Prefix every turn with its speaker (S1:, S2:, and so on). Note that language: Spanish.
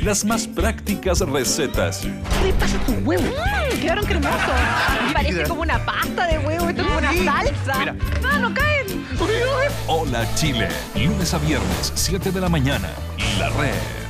S1: las más prácticas recetas.
S2: ¿Qué pasa tus huevos?
S3: Quedaron cremosos. Parece como una pasta de huevo, esto es como una salsa.
S2: Mira.
S3: No, no caen.
S1: Hola Chile, lunes a viernes, 7 de la mañana. La Red.